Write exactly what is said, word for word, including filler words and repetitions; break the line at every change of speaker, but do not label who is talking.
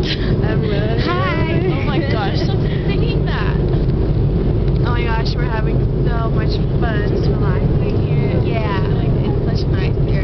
I'm ready.
Hi.
Oh my gosh, stop singing that.
Oh my gosh, we're having so much fun.
Just relaxing here.
Yeah.
Like, it's such nice here.